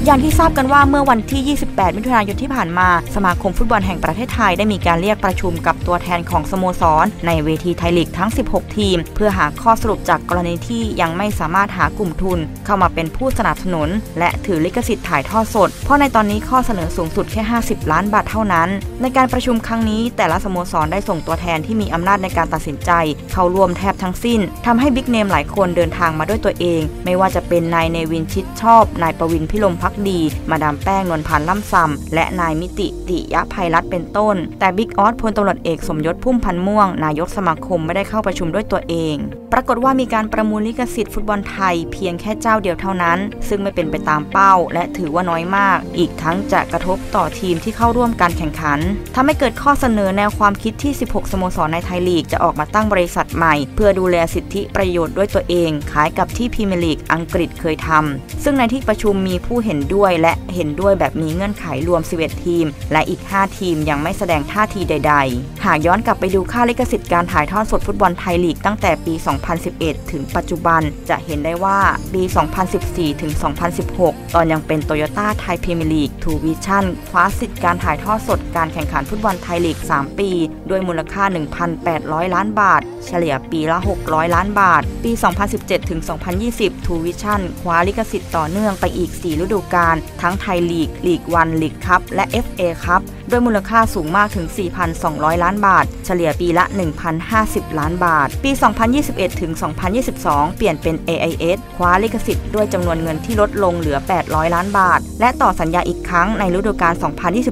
อย่างที่ทราบกันว่าเมื่อวันที่ 28 มิถุนายนที่ผ่านมาสมาคมฟุตบอลแห่งประเทศไทยได้มีการเรียกประชุมกับตัวแทนของสโมสรในเวทีไทยลีกทั้ง 16 ทีมเพื่อหาข้อสรุปจากกรณีที่ยังไม่สามารถหากลุ่มทุนเข้ามาเป็นผู้สนับสนุนและถือลิขสิทธิ์ถ่ายทอดสดเพราะในตอนนี้ข้อเสนอสูงสุดแค่50 ล้านบาทเท่านั้นในการประชุมครั้งนี้แต่ละสโมสรได้ส่งตัวแทนที่มีอำนาจในการตัดสินใจเข้าร่วมแทบทั้งสิ้นทำให้บิ๊กเนมหลายคนเดินทางมาด้วยตัวเองไม่ว่าจะเป็นนายเนวินชิดชอบนายประวินพิรมภักดีมาดามแป้งนวลพันธ์ล่ำซำและนายมิติติยะไพรัตน์เป็นต้นแต่บิ๊กออสพลตำรวจเอกสมยศพุ่มพันธ์ม่วงนายกสมาคมไม่ได้เข้าประชุมด้วยตัวเองปรากฏว่ามีการประมูลลิขสิทธิ์ฟุตบอลไทยเพียงแค่เจ้าเดียวเท่านั้นซึ่งไม่เป็นไปตามเป้าและถือว่าน้อยมากอีกทั้งจะกระทบต่อทีมที่เข้าร่วมการแข่งขันทำให้เกิดข้อเสนอแนวความคิดที่ 16 สโมสรในไทยลีกจะออกมาตั้งบริษัทใหม่เพื่อดูแลสิทธิประโยชน์ด้วยตัวเองคล้ายกับที่พรีเมียร์ลีกอังกฤษเคยทำซึ่งในที่ประชุมมีผู้เห็นด้วยและเห็นด้วยแบบมีเงื่อนไขรวม 11 ทีมและอีก 5 ทีมยังไม่แสดงท่าทีใดๆหากย้อนกลับไปดูค่าลิขสิทธิ์การถ่ายทอดสดฟุตบอลไทยลีกตั้งแต่ปี 2011 ถึงปัจจุบันจะเห็นได้ว่าปี 2014 ถึง 2016 ตอนยังเป็นโตโยต้าไทยพรีเมียร์ลีกทูวิชั่นคว้าสิทธิ์การถ่ายทอดสดการแข่งขันฟุตบอลไทยลีก 3 ปีด้วยมูลค่า 1,800 ล้านบาทเฉลี่ยปีละ 600 ล้านบาทปี 2017 ถึง 2020 ทูวิชั่นคว้าลิขสิทธิ์ต่อเนื่องไปอีก 4 ฤดูกาลทั้งไทยลีกลีกวันลีกคัพและ FA คัพด้วยมูลค่าสูงมากถึง 4,200 ล้านบาทเฉลี่ยปีละ 1,050 ล้านบาทปี 2021 ถึง 2022 เปลี่ยนเป็น AIS คว้าลิขสิทธิ์ด้วยจำนวนเงินที่ลดลงเหลือ 800 ล้านบาทและต่อสัญญาอีกครั้งในฤดูกาล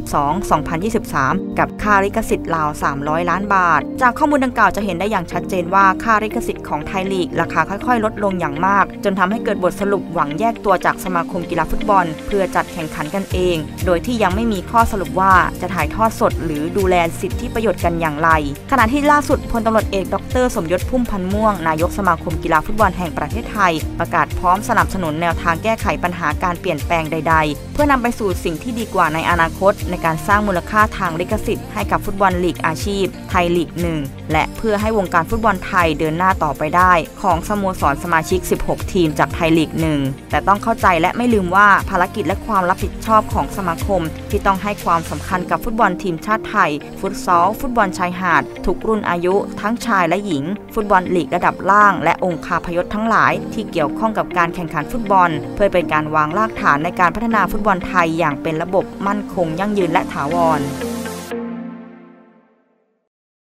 2022-2023 กับค่าลิขสิทธิ์ราว 300 ล้านบาทจากข้อมูลดังกล่าวจะเห็นได้อย่างชัดเจนว่าค่าลิขสิทธิ์ของไทยลีกราคาค่อยๆลดลงอย่างมากจนทำให้เกิดบทสรุปหวังแยกตัวจากสมาคมกีฬาฟุตบอลเพื่อจัดแข่งขันกันเองโดยที่ยังไม่มีข้อสรุปว่าจะถ่ายทอดสดหรือดูแลสิทธิประโยชน์กันอย่างไรขณะที่ล่าสุดพลตำรวจเอกดร.สมยศพุ่มพันธ์ม่วงนายกสมาคมกีฬาฟุตบอลแห่งประเทศไทยประกาศพร้อมสนับสนุนแนวทางแก้ไขปัญหาการเปลี่ยนแปลงใดๆเพื่อนำไปสู่สิ่งที่ดีกว่าในอนาคตในการสร้างมูลค่าทางลิขสิทธิ์ให้กับฟุตบอลลีกอาชีพไทยลีก 1และเพื่อให้วงการฟุตบอลไทยเดินหน้าต่อไปได้ของสโมสรสมาชิก 16 ทีมจากไทยลีก 1แต่ต้องเข้าใจและไม่ลืมว่าภารกิจและความรับผิดชอบของสมาคมที่ต้องให้ความสำคัญกับฟุตบอลทีมชาติไทยฟุตซอลฟุตบอลชายหาดทุกรุ่นอายุทั้งชายและหญิงฟุตบอลลีกระดับล่างและองค์คาพยพทั้งหลายที่เกี่ยวข้องกับการแข่งขันฟุตบอลเพื่อเป็นการวางรากฐานในการพัฒนาฟุตบอลไทยอย่างเป็นระบบมั่นคงยั่งยืนและถาวร